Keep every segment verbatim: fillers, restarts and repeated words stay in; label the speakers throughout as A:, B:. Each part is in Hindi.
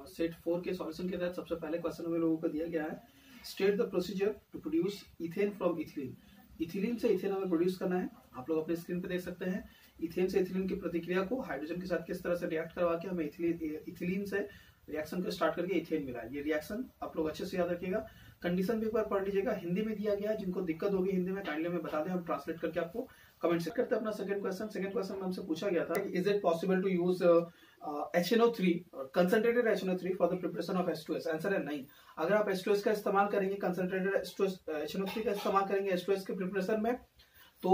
A: सेट फोर के सॉल्यूशन के तहत सबसे पहले क्वेश्चन हम लोगों को दिया गया है, state the procedure to produce ethane from ethylene. Ethylene से इथेन हमें प्रोड्यूस करना है। आप लोग अपने स्क्रीन पे देख सकते हैं इथेन से इथिलीन की प्रतिक्रिया को हाइड्रोजन के साथ किस तरह से रिएक्ट करवा के हमें इथिलीन से रिएक्शन को स्टार्ट करके इथेन मिला। ये रिएक्शन आप लोग अच्छे से याद रखिएगा। कंडीशन भी एक बार पढ़ लीजिएगा, हिंदी में दिया गया है। जिनको दिक्कत होगी हिंदी में काइंडली हमें बता दें, हम ट्रांसलेट करके आपको कमेंट से करते हैं। अपना सेकंड क्वेश्चन सेकंड क्वेश्चन में हमसे पूछा गया था, is it possible to use H N O three concentrated H N O three for the preparation of H two S? Answer है नहीं। अगर आप एच टू एस का इस्तेमाल करेंगे, concentrated H N O three का इस्तेमाल करेंगे एच टू एस के प्रिपरेशन में, तो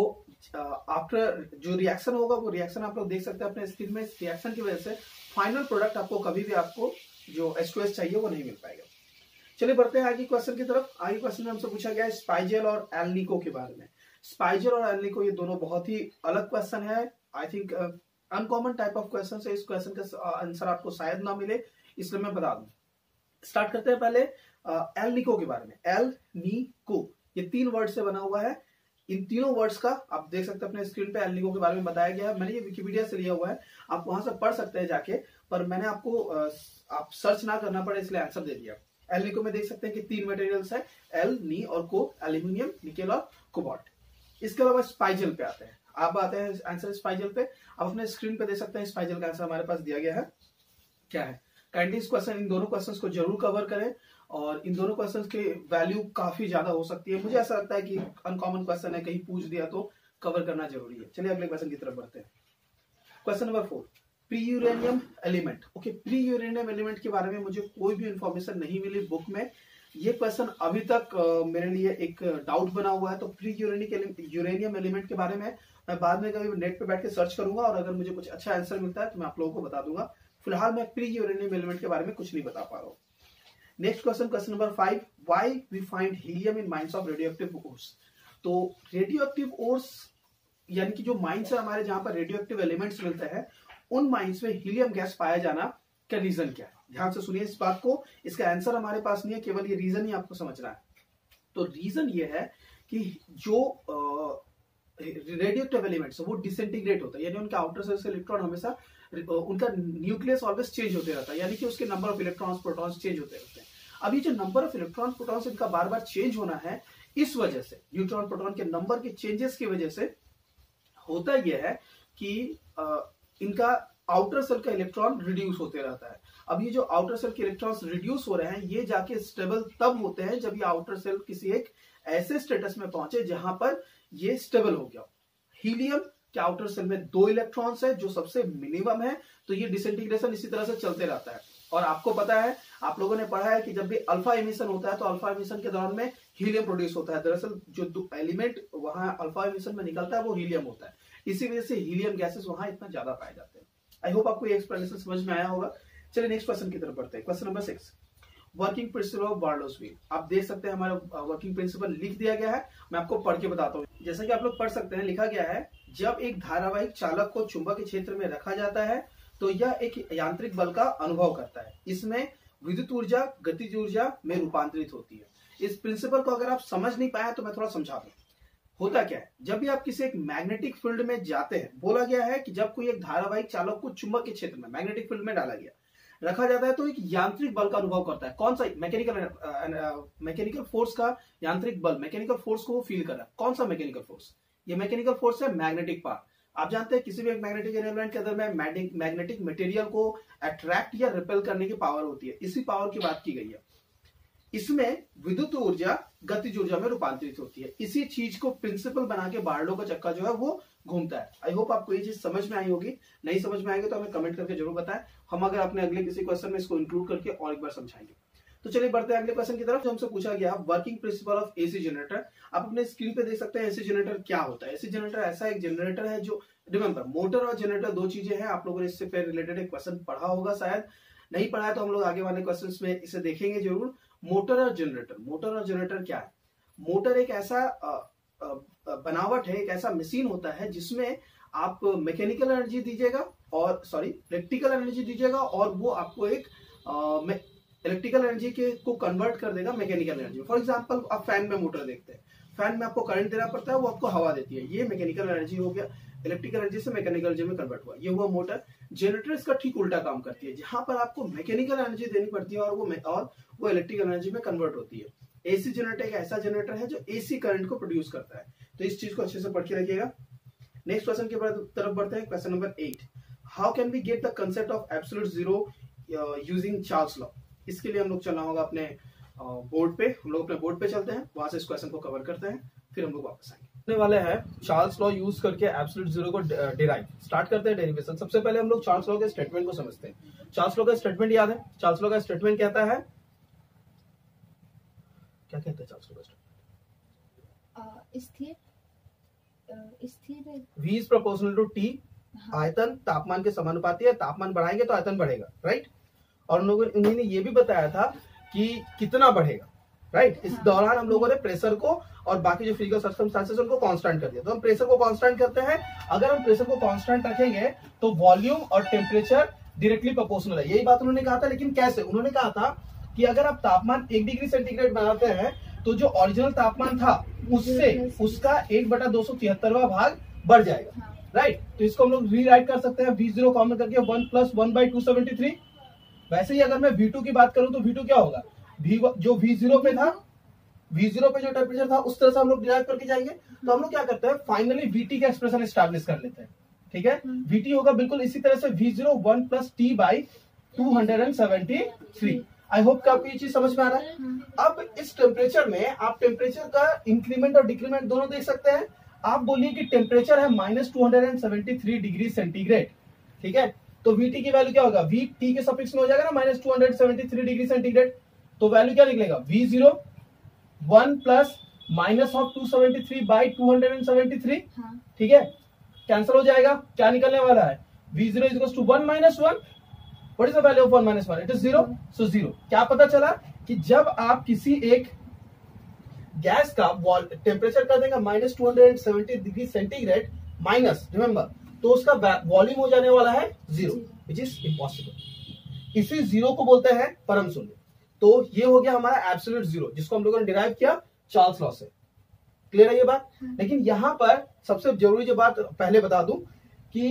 A: आफ्टर uh, जो रिएक्शन होगा वो रिएक्शन आप लोग देख सकते हैं अपने स्क्रीन में। इस रिएक्शन की वजह से फाइनल प्रोडक्ट आपको कभी भी आपको जो एच टू एस चाहिए वो नहीं मिल पाएगा। चलिए बढ़ते हैं आगे क्वेश्चन की तरफ। आगे क्वेश्चन में हमसे पूछा गया है स्पाइजेल और एल्निको के बारे में। स्पाइजेल और एल्निको ये दोनों बहुत ही अलग क्वेश्चन है। I think uncommon type of question है। इस क्वेश्चन का आंसर आपको शायद ना मिले, इसलिए मैं बता दूं। स्टार्ट करते हैं पहले एल्निको के बारे में। एल्निको ये तीन वर्ड से बना हुआ है। इन तीनों वर्ड्स का आप देख सकते हैं अपने स्क्रीन पे एल्निको के बारे में बताया गया है। मैंने ये विकिपीडिया से लिया हुआ है, आप वहां से पढ़ सकते हैं जाके, पर मैंने आपको आप सर्च ना करना पड़े इसलिए आंसर दे दिया। एल्निको में देख सकते हैं कि तीन मटेरियल्स है, एल, नी और को, एल्यूमिनियम, निकेल और कोबाल्ट। इसके अलावा स्पाइजल पे आते हैं। आप आते हैं आंसर स्पाइजल पे। आप अपने स्क्रीन पे देख सकते हैं स्पाइजल का आंसर हमारे पास दिया गया है। क्या है? काइंडली इस क्वेश्चन इन दोनों क्वेश्चंस को जरूर कवर करें और इन दोनों क्वेश्चंस के वैल्यू काफी ज्यादा हो सकती है। मुझे ऐसा लगता है कि अनकॉमन क्वेश्चन है, कहीं पूछ दिया तो कवर करना जरूरी है। चलिए अगले क्वेश्चन की तरफ बढ़ते हैं। Question number four, pre uranium element. Okay, pre uranium element के बारे में मुझे कोई भी इंफॉर्मेशन नहीं मिली बुक में। ये क्वेश्चन अभी तक uh, मेरे लिए एक डाउट बना हुआ है। तो प्री यूरेनियम एलिमेंट के बारे में मैं बाद में कभी नेट पे बैठ के सर्च करूंगा और अगर मुझे कुछ अच्छा आंसर मिलता है तो मैं आप लोगों को बता दूंगा। फिलहाल मैं प्री यूरेनियम एलिमेंट के बारे में कुछ नहीं बता पा रहा हूँ। Next question, question number five, why we find helium in mines of radioactive ores. तो रेडियोएक्टिव ओर्स यानी कि जो माइंस है हमारे जहां पर रेडियोएक्टिव एलिमेंट्स मिलते हैं, उन माइंस में हीलियम गैस पाया जाना का रीजन क्या है? ध्यान से सुनिए इस बात को। इसका आंसर हमारे पास नहीं है, केवल ये रीजन ही आपको समझना है। तो रीजन ये है कि जो रेडियोएक्टिव एलिमेंट्स वो डिसइंटीग्रेट होता है, यानी उनका आउटर सेल से इलेक्ट्रॉन हमेशा उनका न्यूक्लियस ऑलवेज चेंज होते रहता है, यानी कि उसके number of electrons protons change होते रहते हैं। अब ये जो नंबर ऑफ इलेक्ट्रॉन प्रोटॉन्स इनका बार बार चेंज होना है, इस वजह से न्यूट्रॉन प्रोटॉन के नंबर के चेंजेस की वजह से होता यह है कि आ, इनका आउटर सेल का इलेक्ट्रॉन रिड्यूस होते रहता है। अब ये जो आउटर सेल के इलेक्ट्रॉन्स रिड्यूस हो रहे हैं, ये जाके स्टेबल तब होते हैं जब ये आउटर सेल किसी एक ऐसे स्टेटस में पहुंचे जहां पर ये स्टेबल हो गया। हीलियम के आउटर सेल में दो इलेक्ट्रॉन्स है जो सबसे मिनिमम है, तो ये डिसइंटीग्रेशन इसी तरह से चलते रहता है। और आपको पता है, आप लोगों ने पढ़ा है कि जब भी अल्फा एमिशन होता है तो अल्फा एमिशन के दौरान में हीलियम प्रोड्यूस होता है। दरअसल जो एलिमेंट वहां अल्फा एमिशन में निकलता है वो हीलियम होता है। इसी वजह से हीलियम गैसेस वहां इतना ज्यादा पाए जाते हैं। आई होप आपको ये एक्सप्लेनेशन समझ में आया होगा। चलिए नेक्स्ट क्वेश्चन की तरफ बढ़ते हैं। Question number six, working principle of Barlow's wheel. आप देख सकते हैं हमारा वर्किंग प्रिंसिपल लिख दिया गया है, मैं आपको पढ़ के बताता हूँ। जैसा कि आप लोग पढ़ सकते हैं, लिखा गया है, जब एक धारावाहिक चालक को चुंबकीय क्षेत्र में रखा जाता है तो यह एक यांत्रिक बल का अनुभव करता है। इसमें विद्युत ऊर्जा गतिज ऊर्जा में रूपांतरित होती है। इस प्रिंसिपल को अगर आप समझ नहीं पाए तो मैं थोड़ा समझा दूं। होता क्या है, जब भी आप किसी एक मैग्नेटिक फील्ड में जाते हैं, बोला गया है कि जब कोई एक धारावाहिक चालक को चुंबकीय क्षेत्र में मैग्नेटिक फील्ड में डाला गया रखा जाता है तो एक यांत्रिक बल का अनुभव करता है। कौन सा? मैकेनिकल मैकेनिकल फोर्स का यांत्रिक बल, मैकेनिकल फोर्स को वो फील कर रहा है। कौन सा मैकेनिकल फोर्स? ये मैकेनिकल फोर्स है मैग्नेटिक पावर। आप जानते हैं किसी भी एक मैग्नेटिक एलिमेंट के अंदर में मैग्नेटिक मटेरियल को अट्रैक्ट या रिपेल करने की पावर होती है। इसी पावर की बात की गई है। इसमें विद्युत ऊर्जा गतिज ऊर्जा में रूपांतरित होती है। इसी चीज को प्रिंसिपल बना के बार्लो का चक्का जो है वो घूमता है। आई होप आपको ये चीज समझ में आई होगी। नहीं समझ में आएगी तो हमें कमेंट करके जरूर बताएं, हम अगर अपने अगले किसी क्वेश्चन में इसको इंक्लूड करके और एक बार समझाएंगे। तो चलिए बढ़ते हैं अगले क्वेश्चन की तरफ, जो हमसे पूछा गया working principle of AC generator. आप अपने स्क्रीन पे देख सकते हैं एसी जनरेटर क्या होता है। एसी जनरेटर ऐसा एक जनरेटर है जो, रिमेंबर, मोटर और जनरेटर दो चीजें हैं। आप लोगों ने इससे पे रिलेटेड एक क्वेश्चन पढ़ा होगा, शायद नहीं पढ़ा है तो हम लोग आगे वाले क्वेश्चंस में इसे देखेंगे जरूर। मोटर और जनरेटर, मोटर और जनरेटर क्या है? मोटर एक ऐसा आ, आ, बनावट है, एक ऐसा मशीन होता है जिसमें आप मैकेनिकल एनर्जी दीजिएगा और सॉरी इलेक्ट्रिकल एनर्जी दीजिएगा और वो आपको एक इलेक्ट्रिकल एनर्जी के को कन्वर्ट कर देगा मैकेनिकल एनर्जी। फॉर एग्जांपल आप फैन में मोटर देखते हैं, फैन में आपको करंट देना पड़ता है, वो आपको हवा देती है। ये मैकेनिकल एनर्जी हो गया, इलेक्ट्रिकल एनर्जी से मैकेनिकल एनर्जी में कन्वर्ट हुआ। ये हुआ मोटर। जनरेटर इसका ठीक उल्टा काम करती है, जहां पर आपको मैकेनिकल एनर्जी देनी पड़ती है और वो और वो इलेक्ट्रिकल एनर्जी में कन्वर्ट होती है। एसी जनरेटर एक ऐसा जनरेटर है जो एसी करंट को प्रोड्यूस करता है। तो इस चीज को अच्छे से पढ़ के रखिएगा। नेक्स्ट क्वेश्चन के तरफ बढ़ते हैं। Question number eight, how can we get the concept of absolute zero using Charles law. इसके लिए हम लोग चलना होगा अपने बोर्ड uh, पे। हम लोग अपने बोर्ड पे चलते हैं, वहां से इस क्वेश्चन को कवर करते हैं, फिर हम लोग वापस आएंगे। वाले हैं चार्ल्स लॉ यूज करके एब्सोल्यूट जीरो को डिराइव। स्टार्ट करते हैं डेरिवेशन। सबसे पहले हम लोग चार्ल्स लॉ के स्टेटमेंट को समझते हैं। चार्ल्स लॉ का स्टेटमेंट याद है? चार्ल्स लॉ का स्टेटमेंट कहता है, क्या कहता है चार्ल्स लॉ का स्टेटमेंट?
B: स्थिर स्थिर
A: V is proportional to T। आयतन तापमान के समानुपाती है, तापमान बढ़ाएंगे तो आयतन बढ़ेगा, राइट। और उन लोगों ने ये भी बताया था कि कितना बढ़ेगा, राइट। इस दौरान हम लोगों ने प्रेशर को और बाकी जो फिजिकल सर्कमस्टेंसेस उनको कांस्टेंट कर दिया। तो हम प्रेशर को कांस्टेंट करते हैं। अगर हम प्रेशर को कांस्टेंट रखेंगे तो वॉल्यूम और टेम्परेचर डायरेक्टली प्रोपोर्शनल है। यही बात उन्होंने कहा था, लेकिन कैसे? उन्होंने कहा था कि अगर आप तापमान एक डिग्री सेंटीग्रेड बनाते हैं तो जो ओरिजिनल तापमान था उससे उसका एक बटा दो सौ तिहत्तरवा भाग बढ़ जाएगा, राइट। तो इसको हम लोग रीराइट कर सकते हैं वी जीरो कॉमन करके one plus one by two seventy three. वैसे ही अगर मैं वी टू की बात करूं तो वी टू क्या होगा? V जो वी जीरो पे था, वी जीरो पे जो टेम्परेचर था उस तरह से हम लोग डिराइव करके जाएंगे। तो हम लोग क्या करते हैं, फाइनली वीटी का एक्सप्रेशन एस्टैब्लिश कर लेते हैं, ठीक है। वीटी होगा बिल्कुल इसी तरह से V zero one plus T by two hundred and seventy three. I hope कि आपको ये चीज समझ में आ रहा है। अब इस टेम्परेचर में आप टेम्परेचर का इंक्रीमेंट और डिक्रीमेंट दोनों देख सकते हैं। आप बोलिए कि टेम्परेचर है minus two hundred and seventy three degree centigrade, ठीक है। तो वीटी की वैल्यू क्या होगा? वी टी के सफिक्स में हो जाएगा ना minus two hundred seventy three degree centigrade. तो वैल्यू क्या निकलेगा? V zero one plus minus of two seventy three by two hundred and seventy three, ठीक है। कैंसिल हो जाएगा, क्या निकलने वाला है? V zero is equal to one minus one. What is the value of one minus one? It is zero. So zero. क्या पता चला कि जब आप किसी एक गैस का टेम्परेचर कर देगा minus two hundred seventy degree centigrade minus, remember, तो उसका वॉल्यूम हो जाने वाला है जीरो, विच इज इम्पॉसिबल। इसी जीरो को बोलते हैं परम शून्य। तो ये हो गया हमारा एब्सोल्यूट जीरो, जिसको हम लोगों ने डिराइव किया चार्ल्स लॉ से। क्लियर है ये बात? लेकिन यहां पर सबसे जरूरी जो बात पहले बता दूं कि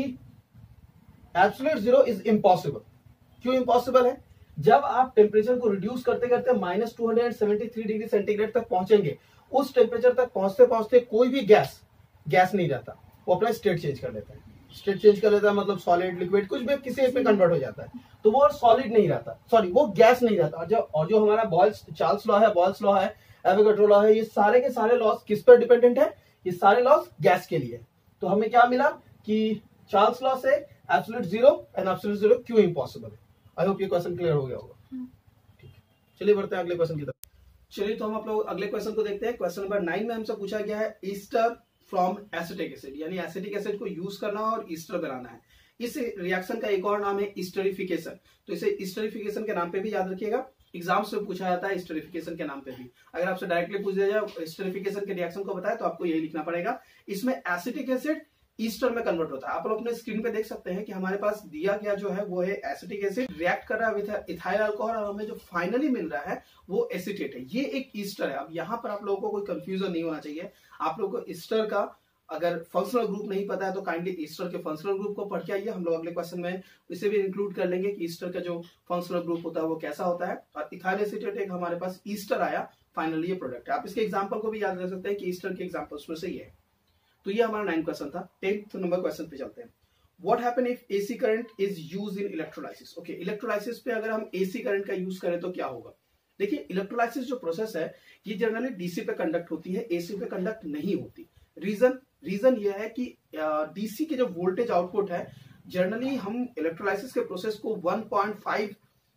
A: एब्सोल्यूट जीरो इज इम्पॉसिबल। क्यों इम्पॉसिबल है? जब आप टेम्परेचर को रिड्यूस करते करते minus two hundred seventy three degree centigrade तक पहुंचेंगे, उस टेम्परेचर तक पहुंचते पहुंचते कोई भी गैस गैस नहीं रहता, वो अपना स्टेट चेंज कर लेता है। स्टेट चेंज कर लेता है मतलब सॉलिड, लिक्विड, कुछ भी किसी एक में कन्वर्ट हो जाता है। तो वो सॉलिड नहीं रहता, सॉरी वो गैस नहीं रहता। और जो और जो हमारा बॉयल्स चार्ल्स लॉ है, बॉयल्स लॉ है, एवोगाड्रो लॉ है, ये सारे के सारे लॉस किस पर डिपेंडेंट है? ये सारे लॉस गैस के लिए। तो हमें क्या मिला कि चार्ल्स लॉ से absolute zero and absolute zero क्यों इम्पॉसिबल है। आई होप ये क्वेश्चन क्लियर हो गया होगा। ठीक है, चलिए बढ़ते हैं अगले क्वेश्चन की तरफ। चलिए तो हम आप लोग अगले क्वेश्चन को देखते हैं। क्वेश्चन नंबर नाइन में हमसे पूछा गया है ईस्टर फ्रॉम एसिटिक एसिड, यानी एसिटिक एसिड को यूज करना और ईस्टर बनाना है। इस रिएक्शन का एक और नाम है ईस्टरिफिकेशन। तो इसे ईस्टरिफिकेशन के नाम पे भी याद रखिएगा, एग्जाम्स में पूछा जाता है ईस्टरिफिकेशन के नाम पे भी। अगर आपसे डायरेक्टली पूछ दिया जाए ईस्टरिफिकेशन के रिएक्शन को बताए तो आपको यही लिखना पड़ेगा। इसमें एसिटिक एसिड ईस्टर में कन्वर्ट होता है। आप लोग अपने स्क्रीन पे देख सकते हैं कि हमारे पास दिया गया जो है वो है एसिटिक एसिड, रिएक्ट कर रहा है विद इथाइल अल्कोहल और हमें जो फाइनली मिल रहा है वो एसीटेट है। ये एक ईस्टर है। अब यहाँ पर आप लोगों को कोई कंफ्यूजन नहीं होना चाहिए। आप लोगों को ईस्टर का अगर फंक्शनल ग्रुप नहीं पता है तो काइंडली ईस्टर के फंक्शनल ग्रुप को पढ़ के आइए। हम लोग अगले क्वेश्चन में इसे भी इंक्लूड कर लेंगे कि ईस्टर का जो फंक्शनल ग्रुप होता है वो कैसा होता है। और इथाइल एसीटेट एक हमारे पास ईस्टर आया, फाइनली ये प्रोडक्ट है। आप इसके एग्जाम्पल को भी याद रख सकते हैं कि ईस्टर के एग्जाम्पल्स में से ही है। तो ये हमारा नाइन क्वेश्चन था। टेंथ नंबर क्वेश्चन पे चलते हैं। What happen if AC current is use in electrolysis. Okay, electrolysis पे अगर हम एसी करंट का यूज करें तो क्या होगा? देखिए, इलेक्ट्रोलाइसिस जो प्रोसेस है ये जनरली डीसी पे कंडक्ट होती है, एसी पे कंडक्ट नहीं होती। रीजन रीजन ये है कि डीसी के जो वोल्टेज आउटपुट है, जनरली हम इलेक्ट्रोलाइसिस के प्रोसेस को वन पॉइंट फाइव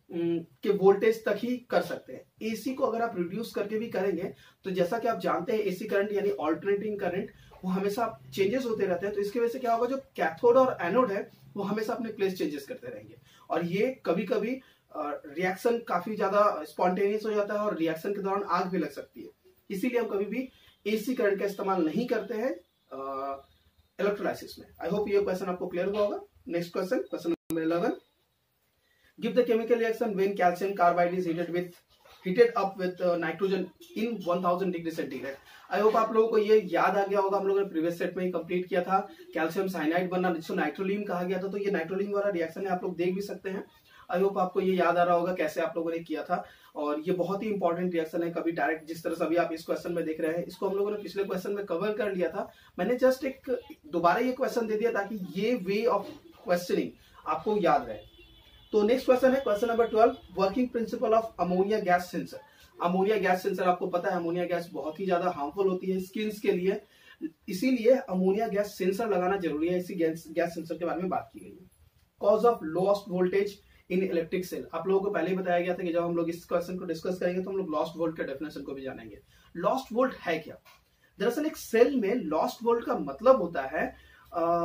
A: के वोल्टेज तक ही कर सकते हैं। एसी को अगर आप रिड्यूस करके भी करेंगे तो जैसा कि आप जानते हैं एसी करंट यानी ऑल्टरनेटिंग करंट वो हमेशा चेंजेस होते रहते हैं। तो इसकी वजह से क्या होगा, जो कैथोड और एनोड है वो हमेशा अपने प्लेस चेंजेस करते रहेंगे और ये कभी कभी रिएक्शन काफी ज्यादा स्पॉन्टेनियस हो जाता है और रिएक्शन के दौरान आग भी लग सकती है। इसीलिए हम कभी भी एसी करंट का इस्तेमाल नहीं करते हैं इलेक्ट्रोलाइसिस में। आई होप ये क्वेश्चन आपको क्लियर हुआ होगा। Next question, question number eleven, give the chemical reaction when calcium carbide is heated with heated up with uh, nitrogen in one thousand degree centigrade. I hope आप लोगों को ये याद आ गया होगा, हम लोगों ने प्रीवियस सेट में ही कंप्लीट किया था। कैल्शियम साइनाइड बनना जिसको नाइट्रोलीन कहा गया था, तो ये नाइट्रोलीन वाला रिएक्शन है, आप लोग देख भी सकते हैं। आई होप आपको ये याद आ रहा होगा कैसे आप लोगों ने किया था, और ये बहुत ही इंपॉर्टेंट रिएक्शन है। कभी डायरेक्ट जिस तरह से अभी आप इस क्वेश्चन में देख रहे हैं, इसको हम लोगों ने पिछले क्वेश्चन में कवर कर लिया था। मैंने जस्ट एक दोबारा ये क्वेश्चन दे दिया ताकि ये वे ऑफ क्वेश्चनिंग आपको याद रहे। तो नेक्स्ट क्वेश्चन है question number twelve, working principle of ammonia gas sensor. Ammonia gas sensor आपको पता है अमोनिया गैस बहुत ही ज्यादा हार्मफुल होती है स्किन के लिए, इसीलिए अमोनिया गैस सेंसर लगाना जरूरी है। इसी गैस गैस सेंसर के बारे में बात की गई है। Cause of lost voltage in electric cell, आप लोगों को पहले ही बताया गया था कि जब हम लोग इस क्वेश्चन को डिस्कस करेंगे तो हम लोग लॉस्ट वोल्ट के डेफिनेशन को भी जानेंगे। लॉस्ट वोल्ट है क्या? दरअसल एक सेल में लॉस्ट वोल्ट का मतलब होता है आ,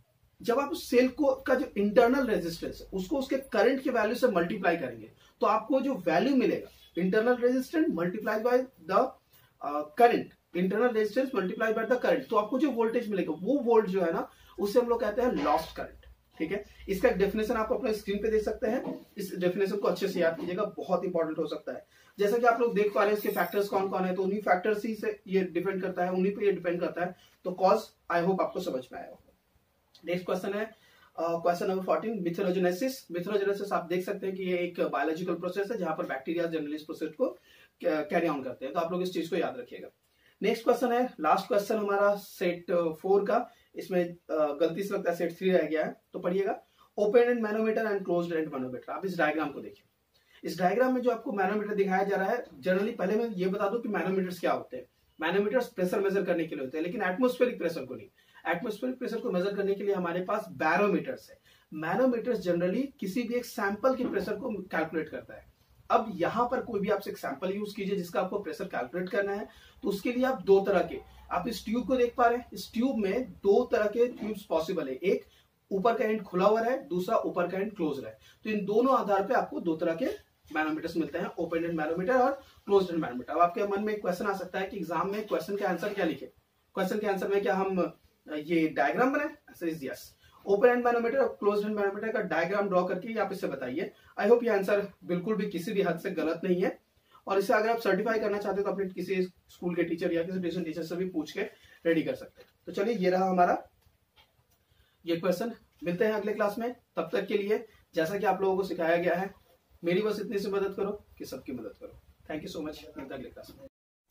A: जब आप उस सेल को का जो इंटरनल रेजिस्टेंस है उसको उसके करंट के वैल्यू से मल्टीप्लाई करेंगे तो आपको जो वैल्यू मिलेगा, internal resistance multiply by the current, internal resistance multiply by the current, तो आपको जो वोल्टेज मिलेगा वो वोल्ट जो है ना उसे हम लोग कहते हैं लॉस्ट करंट। ठीक है, इसका एक डेफिनेशन आप अपने स्क्रीन पे देख सकते हैं। इस डेफिनेशन को अच्छे से याद कीजिएगा, बहुत इंपॉर्टेंट हो सकता है। जैसा कि आप लोग देख पा रहे हैं इसके फैक्टर्स कौन कौन है, तो उन्हीं फैक्टर्स ही से ये डिपेंड करता है, उन्हीं पे ये डिपेंड करता है। तो कॉज आई होप आपको समझ में आया होगा। नेक्स्ट क्वेश्चन है question number fourteen, methanogenesis. Methanogenesis आप देख सकते हैं कि ये एक बायोलॉजिकल प्रोसेस है जहां पर बैक्टीरिया जनरली इस प्रोसेस को कैरी ऑन करते हैं, तो आप लोग इस चीज को याद रखिएगा। नेक्स्ट क्वेश्चन है लास्ट क्वेश्चन हमारा सेट फोर का, इसमें uh, गलती से लगता है सेट थ्री रह गया है, तो पढ़िएगा। Open end manometer and closed end manometer. आप इस डायग्राम को देखिए, इस डायग्राम में जो आपको मैनोमीटर दिखाया जा रहा है, जनरली पहले मैं ये बता दूं कि मैनोमीटर्स क्या होते हैं। मैनोमीटर्स प्रेशर मेजर करने के लिए होते हैं, लेकिन एटमॉस्फेरिक प्रेशर को नहीं। एटमॉस्फेरिक प्रेशर को मेजर करने के लिए हमारे पास बैरोमीटर्स है। मैनोमीटर्स जनरली किसी भी एक सैंपल के प्रेशर को कैलकुलेट करता है। अब यहां पर कोई भी आपसे एक सैंपल यूज कीजिए जिसका आपको प्रेशर कैलकुलेट करना है, तो उसके लिए आप दो तरह के, आप इस ट्यूब को देख पा रहे हैं, इस ट्यूब में दो तरह के ट्यूब्स पॉसिबल है, एक ऊपर का एंड खुला हुआ है, दूसरा ऊपर का एंड क्लोज है। तो इन दोनों आधार पे आपको दो तरह के मैनोमीटर्स मिलते हैं, ओपन एंड मैनोमीटर और क्लोज्ड एंड मैनोमीटर। अब आपके मन में एक क्वेश्चन आ सकता है कि एग्जाम में क्वेश्चन का आंसर क्या लिखे, क्वेश्चन के आंसर में क्या हम ये डायग्राम बनाए? यस, ओपन एंड मैनोमीटर और क्लोज्ड एंड मैनोमीटर का डायग्राम ड्रॉ करके आप इससे बताइए। आई होप ये आंसर बिल्कुल भी किसी भी हद से गलत नहीं है, और इसे अगर आप सर्टिफाई करना चाहते हो तो अपने किसी स्कूल के टीचर या किसी ट्यूशन टीचर से भी पूछ के रेडी कर सकते हैं। तो चलिए, ये रहा हमारा ये क्वेश्चन। मिलते हैं अगले क्लास में, तब तक के लिए जैसा कि आप लोगों को सिखाया गया है, मेरी बस इतनी सी मदद करो कि सबकी मदद करो। थैंक यू सो मच, मिलते हैं अगले क्लास में।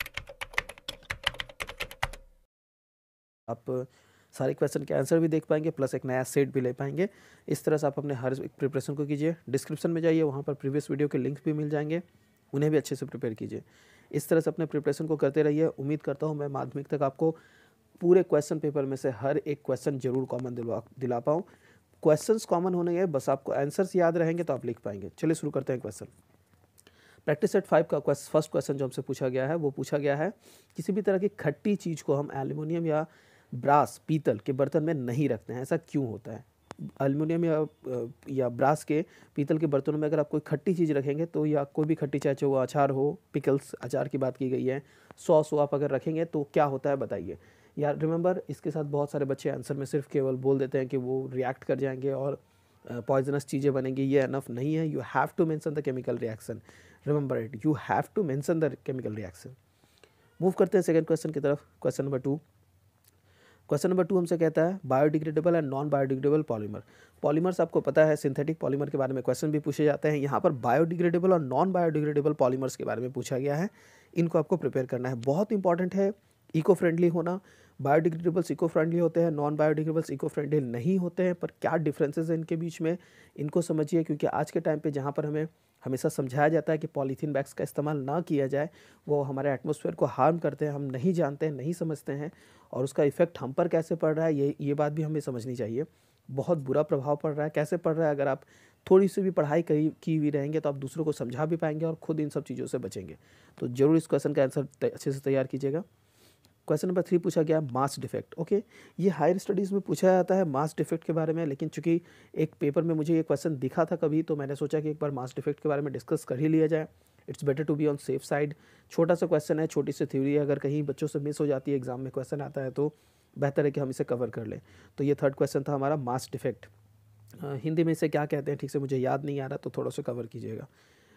B: आप सारे क्वेश्चन के आंसर भी देख पाएंगे, प्लस एक नया सेट भी ले पाएंगे। इस तरह से आप अपने हर एक प्रिपरेशन को कीजिए। डिस्क्रिप्शन में जाइए, वहाँ पर प्रीवियस वीडियो के लिंक्स भी मिल जाएंगे, उन्हें भी अच्छे से प्रिपेयर कीजिए। इस तरह से अपने प्रिपरेशन को करते रहिए। उम्मीद करता हूँ मैं माध्यमिक तक आपको पूरे क्वेश्चन पेपर में से हर एक क्वेश्चन जरूर कॉमन दिलवा दिला पाऊँ। क्वेश्चंस कॉमन होने हैं, बस आपको आंसर्स याद रहेंगे तो आप लिख पाएंगे। चलिए शुरू करते हैं क्वेश्चन। प्रैक्टिस सेट फाइव का फर्स्ट क्वेश्चन जो हमसे पूछा गया है वो पूछा गया है, किसी भी तरह की खट्टी चीज़ को हम एल्युमिनियम या ब्रास पीतल के बर्तन में नहीं रखते हैं, ऐसा क्यों होता है? एल्युमिनियम या या ब्रास के पीतल के बर्तनों में अगर आप कोई खट्टी चीज़ रखेंगे तो, या कोई भी खट्टी, चाहे वो अचार हो, पिकल्स अचार की बात की गई है, सॉस हो, आप अगर रखेंगे तो क्या होता है बताइए। यार रिमेंबर, इसके साथ बहुत सारे बच्चे आंसर में सिर्फ केवल बोल देते हैं कि वो रिएक्ट कर जाएंगे और पॉइजनस uh, चीज़ें बनेंगी, ये अनफ नहीं है। You have to mention the chemical reaction, remember it, you have to mention the chemical reaction. Move करते हैं सेकंड क्वेश्चन की तरफ। Question number two question number two हमसे कहता है biodegradable and non biodegradable polymer. Polymers आपको पता है, सिंथेटिक पॉलीमर के बारे में क्वेश्चन भी पूछे जाते हैं। यहाँ पर बायोडिग्रेडेबल और नॉन बायोडिग्रेडेबल पॉलीमर्स के बारे में पूछा गया है, इनको आपको प्रिपेयर करना है। बहुत इंपॉर्टेंट है इको फ्रेंडली होना। बायोडिग्रेडेबल्स इको फ्रेंडली होते हैं, नॉन बायोडिग्रेडेबल्स इको फ्रेंडली नहीं होते हैं, पर क्या डिफरेंसेस हैं इनके बीच में, इनको समझिए। क्योंकि आज के टाइम पे जहाँ पर हमें हमेशा समझाया जाता है कि पॉलीथीन बैग्स का इस्तेमाल ना किया जाए, वो हमारे एटमॉस्फेयर को हार्म करते हैं, हम नहीं जानते हैं, नहीं समझते हैं, और उसका इफेक्ट हम पर कैसे पड़ रहा है ये ये बात भी हमें समझनी चाहिए। बहुत बुरा प्रभाव पड़ रहा है। कैसे पड़ रहा है? अगर आप थोड़ी सी भी पढ़ाई करी की हुई रहेंगे तो आप दूसरों को समझा भी पाएंगे और खुद इन सब चीज़ों से बचेंगे। तो जरूर इस क्वेश्चन का आंसर अच्छे से तैयार कीजिएगा। क्वेश्चन नंबर थ्री पूछा गया मास डिफेक्ट। ओके, ये हायर स्टडीज़ में पूछा जाता है मास डिफेक्ट के बारे में, लेकिन चूंकि एक पेपर में मुझे ये क्वेश्चन दिखा था कभी, तो मैंने सोचा कि एक बार मास डिफेक्ट के बारे में डिस्कस कर ही लिया जाए। It's better to be on safe side. छोटा सा क्वेश्चन है, छोटी सी थ्योरी है, अगर कहीं बच्चों से मिस हो जाती है, एग्जाम में क्वेश्चन आता है, तो बेहतर है कि हम इसे कवर कर लें। तो ये थर्ड क्वेश्चन था हमारा मास डिफेक्ट। हिंदी में इसे क्या कहते हैं ठीक से मुझे याद नहीं आ रहा, तो थोड़ा सा कवर कीजिएगा।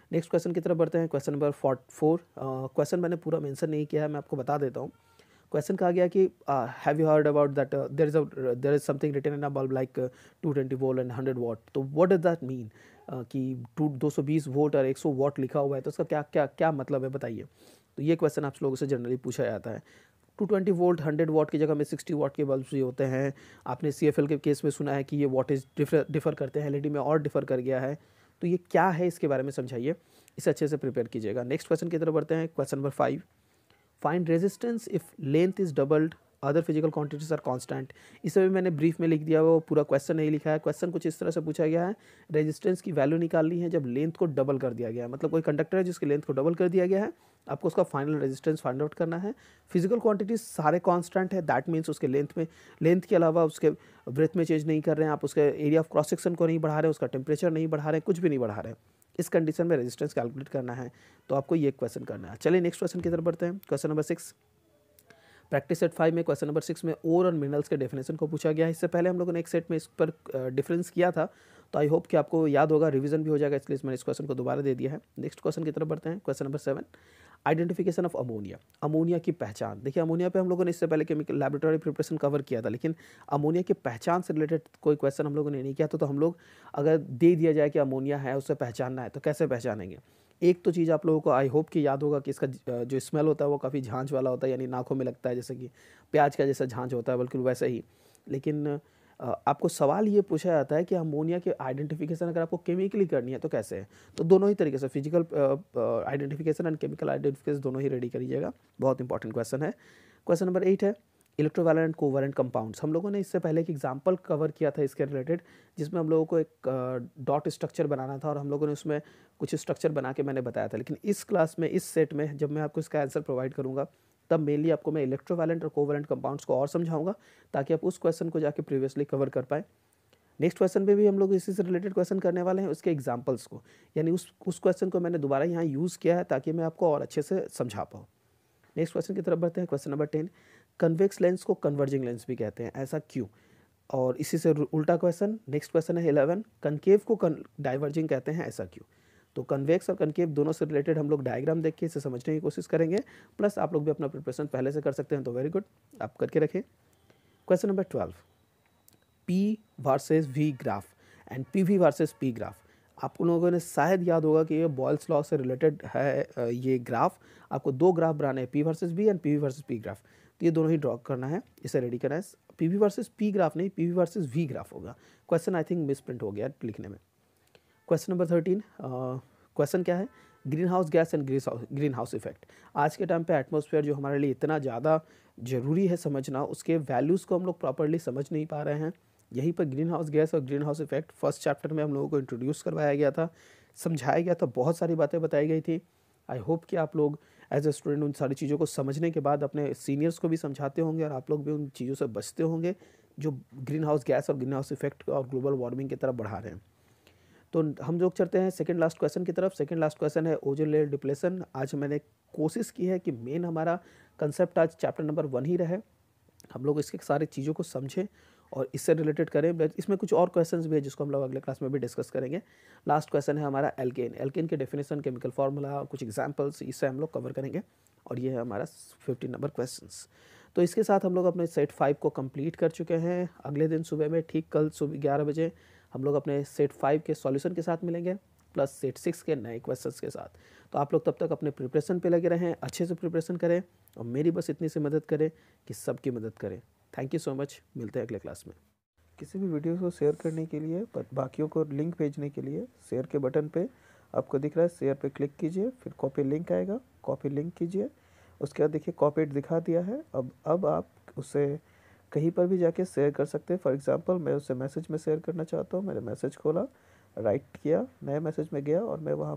B: नेक्स्ट क्वेश्चन की तरफ बढ़ते हैं। क्वेश्चन नंबर फोर, क्वेश्चन मैंने पूरा मेंशन नहीं किया है, मैं आपको बता देता हूँ। क्वेश्चन कहा गया कि have you heard about that there is a there is something written in a bulb like two twenty volt and hundred watt. तो व्हाट डज दैट मीन कि टू दो सौ बीस वोल्ट और एक सौ वॉट लिखा हुआ है, तो उसका क्या क्या क्या मतलब है बताइए। तो ये क्वेश्चन आप लोगों से जनरली पूछा जाता है। Two twenty volt hundred watt की जगह में सिक्सटी वॉट के बल्ब भी होते हैं। आपने सी एफ एल के केस में सुना है कि ये वॉटेज डिफर डिफर करते हैं, एल ई डी में और डिफर कर गया है। तो ये क्या है, इसके बारे में समझाइए, इसे अच्छे से प्रिपेयर कीजिएगा। नेक्स्ट क्वेश्चन की तरफ बढ़ते हैं। Question number five, find resistance if length is doubled other physical quantities are constant. इसे भी मैंने ब्रीफ में लिख दिया, वो पूरा क्वेश्चन नहीं लिखा है। क्वेश्चन कुछ इस तरह से पूछा गया है, रेजिस्टेंस की वैल्यू निकालनी है जब लेंथ को डबल कर दिया गया है। मतलब कोई कंडक्टर है जिसकी लेंथ को डबल कर दिया गया है, आपको उसका फाइनल रेजिस्टेंस फाइंड आउट करना है। फिजिकल क्वांटिटीज सारे कांस्टेंट है, दैट मीन्स उसके लेंथ में लेंथ के अलावा उसके ब्रेथ में चेंज नहीं कर रहे हैं आप, उसके एरिया ऑफ क्रॉस सेक्शन को नहीं बढ़ा रहे हैं, उसका टेम्परेचर नहीं बढ़ा रहे हैं, कुछ भी नहीं बढ़ा रहे हैं। इस कंडीशन में रेजिस्टेंस कैलकुलेट करना है, तो आपको ये क्वेश्चन करना है। चलिए नेक्स्ट क्वेश्चन की तरफ बढ़ते हैं। Question number six, practice set five में क्वेश्चन नंबर सिक्स में ओर और मिनरल्स के डेफिनेशन को पूछा गया है। इससे पहले हम लोगों ने एक सेट में इस पर डिफरेंस किया था, तो आई होप कि आपको याद होगा, रिवीजन भी हो जाएगा, इसलिए मैंने इस क्वेश्चन को दोबारा दे दिया है। नेक्स्ट क्वेश्चन की तरफ बढ़ते हैं। Question number seven, identification of ammonia. Ammonia की पहचान। देखिए, अमोनिया पे हम लोगों ने इससे पहले केमिकल लैबोरेटरी प्रिपरेशन कवर किया था, लेकिन अमोनिया की पहचान से रिलेटेड कोई क्वेश्चन हम लोगों ने नहीं किया। तो, तो हम लोग अगर दे दिया जाए कि अमोनिया है, उससे पहचानना है, तो कैसे पहचानेंगे। एक तो चीज़ आप लोगों को आई होप कि याद होगा कि इसका जो स्मेल होता है वो काफ़ी झांझ वाला होता है, यानी नाकों में लगता है, जैसे कि प्याज का जैसा झांझ होता है, बिल्कुल वैसे ही। लेकिन आपको सवाल ये पूछा जाता है कि अमोनिया के आइडेंटिफिकेशन अगर आपको केमिकली करनी है तो कैसे है। तो दोनों ही तरीके से, physical identification and chemical identification दोनों ही रेडी करिएगा, बहुत इंपॉर्टेंट क्वेश्चन है। क्वेश्चन नंबर एट है, इलेक्ट्रोवैलेंट एंड कोवैलेंट कंपाउंड्स। हम लोगों ने इससे पहले एक एग्जांपल कवर किया था इसके रिलेटेड, जिसमें हम लोगों को एक डॉट स्ट्रक्चर बनाना था और हम लोगों ने उसमें कुछ स्ट्रक्चर बना के मैंने बताया था। लेकिन इस क्लास में, इस सेट में, जब मैं आपको इसका आंसर प्रोवाइड करूंगा, तब मेनली आपको मैं इलेक्ट्रोवैलेंट और कोवैलेंट कंपाउंड्स को और समझाऊंगा, ताकि आप उस क्वेश्चन को जाके प्रीवियसली कवर कर पाएँ। नेक्स्ट क्वेश्चन पे भी हम लोग इसी से रिलेटेड क्वेश्चन करने वाले हैं, उसके एग्जांपल्स को, यानी उस उस क्वेश्चन को मैंने दोबारा यहाँ यूज़ किया है ताकि मैं आपको और अच्छे से समझा पाऊँ। नेक्स्ट क्वेश्चन की तरफ बढ़ते हैं। Question number ten, convex lens को कन्वर्जिंग लेंस भी कहते हैं, ऐसा क्यों। और इसी से उल्टा क्वेश्चन, नेक्स्ट क्वेश्चन है इलेवन, कनकेव को डाइवर्जिंग कहते हैं, ऐसा क्यों। तो कन्वेक्स और कनकेव दोनों से रिलेटेड हम लोग डायग्राम देख के इसे समझने की कोशिश करेंगे, प्लस आप लोग भी अपना प्रिपरेशन पहले से कर सकते हैं, तो वेरी गुड, आप करके रखें। Question number twelve, P versus V graph and P V versus P graph. आप लोगों ने शायद याद होगा कि ये बॉयल्स लॉ से रिलेटेड है। ये ग्राफ आपको दो ग्राफ बनाने हैं, P versus V and P V versus P graph. तो ये दोनों ही ड्रॉ करना है, इसे रेडी करना है। P V versus P graph नहीं, P V versus V graph होगा। क्वेश्चन आई थिंक मिसप्रिंट हो गया लिखने में। क्वेश्चन नंबर थर्टीन, क्वेश्चन क्या है, greenhouse gas and greenhouse effect. आज के टाइम पे एटमॉस्फेयर जो हमारे लिए इतना ज़्यादा ज़रूरी है समझना, उसके वैल्यूज़ को हम लोग प्रॉपर्ली समझ नहीं पा रहे हैं। यहीं पर ग्रीन हाउस गैस और greenhouse effect first chapter में हम लोगों को इंट्रोड्यूस करवाया गया था, समझाया गया था, बहुत सारी बातें बताई गई थी। आई होप कि आप लोग एज ए स्टूडेंट उन सारी चीज़ों को समझने के बाद अपने सीनियर्स को भी समझाते होंगे और आप लोग भी उन चीज़ों से बचते होंगे जो ग्रीन हाउस गैस और ग्रीन हाउस इफेक्ट और ग्लोबल वार्मिंग की तरफ बढ़ा रहे हैं। तो हम लोग चलते हैं सेकंड लास्ट क्वेश्चन की तरफ। सेकंड लास्ट क्वेश्चन है ओजोन लेयर डिप्लेशन। आज मैंने कोशिश की है कि मेन हमारा कंसेप्ट आज चैप्टर नंबर वन ही रहे, हम लोग इसके सारी चीज़ों को समझें और इससे रिलेटेड करें। बट इसमें कुछ और क्वेश्चंस भी है जिसको हम लोग अगले क्लास में भी डिस्कस करेंगे। लास्ट क्वेश्चन है हमारा एल्केन। एल्केन के डेफिनेशन, केमिकल फार्मूला, कुछ एग्जांपल्स, इससे हम लोग कवर करेंगे और ये है हमारा फिफ्टीन नंबर क्वेश्चंस। तो इसके साथ हम लोग अपने सेट फाइव को कंप्लीट कर चुके हैं। अगले दिन सुबह में ठीक कल सुबह ग्यारह बजे हम लोग अपने सेट फाइव के सॉल्यूशन के साथ मिलेंगे, प्लस सेट सिक्स के नए क्वेश्चंस के साथ। तो आप लोग तब तक अपने प्रिपरेशन पे लगे रहें, अच्छे से प्रिपरेशन करें और मेरी बस इतनी सी मदद करें कि सबकी मदद करें। थैंक यू सो मच, मिलते हैं अगले क्लास में। किसी भी वीडियो को शेयर करने के लिए, बाकियों को लिंक भेजने के लिए शेयर के बटन पे आपको दिख रहा है, शेयर पे क्लिक कीजिए, फिर कॉपी लिंक आएगा, कॉपी लिंक कीजिए, उसके बाद देखिए कॉपीड दिखा दिया है। अब अब आप उसे कहीं पर भी जाके शेयर कर सकते हैं। फॉर एग्जांपल मैं उसे मैसेज में शेयर करना चाहता हूँ, मैंने मैसेज खोला, राइट किया, नए मैसेज में गया और मैं वहाँ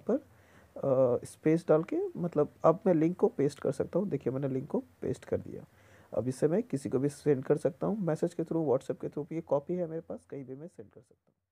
B: पर स्पेस डाल के, मतलब अब मैं लिंक को पेस्ट कर सकता हूँ। देखिए मैंने लिंक को पेस्ट कर दिया। अब इससे मैं किसी को भी सेंड कर सकता हूँ मैसेज के थ्रू, व्हाट्सएप के थ्रू। ये कॉपी है मेरे पास, कहीं भी मैं सेंड कर सकता हूँ।